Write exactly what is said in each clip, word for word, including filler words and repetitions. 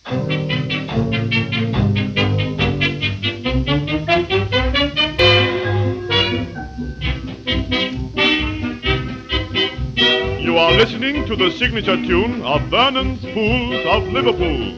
You are listening to the signature tune of Vernons of Liverpool.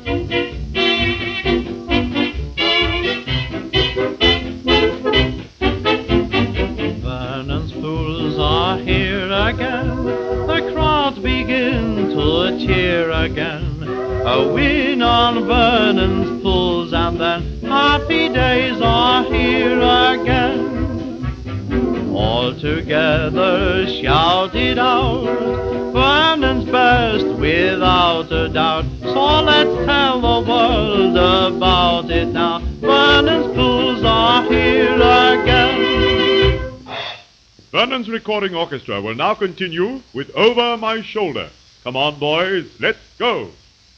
Vernons fools are here again, the crowds begin to cheer again. A win on Vernons fools, and then happy days are here again. All together shout it out, Vernons best without a doubt. So let's tell the world about it now, Vernons fools are here again. Vernons Recording Orchestra will now continue with Over My Shoulder. Come on, boys, let's go.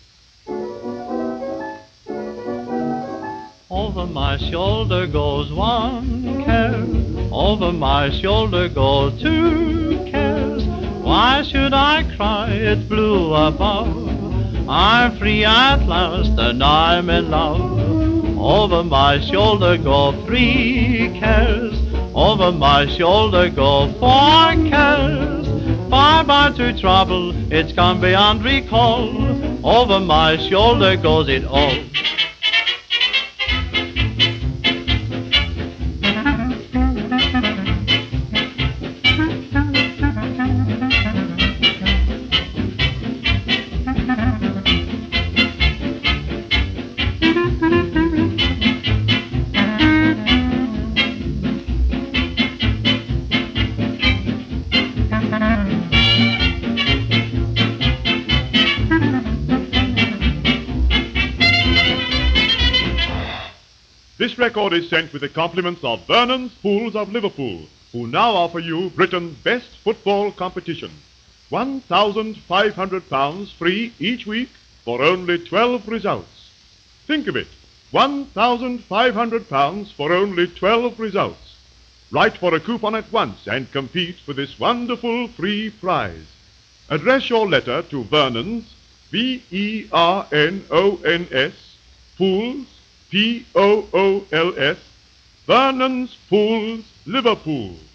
Over my shoulder goes one care, over my shoulder go two cares. Why should I cry? It's blue above. I'm free at last and I'm in love. Over my shoulder go three cares, over my shoulder go four cares. Bye-bye to trouble, it's gone beyond recall. Over my shoulder goes it all. This record is sent with the compliments of Vernons of Liverpool, who now offer you Britain's best football competition. one thousand five hundred pounds free each week for only twelve results. Think of it, one thousand five hundred pounds for only twelve results. Write for a coupon at once and compete for this wonderful free prize. Address your letter to Vernons, V E R N O N S, Pools, P O O L S, Vernons Pools, Liverpool.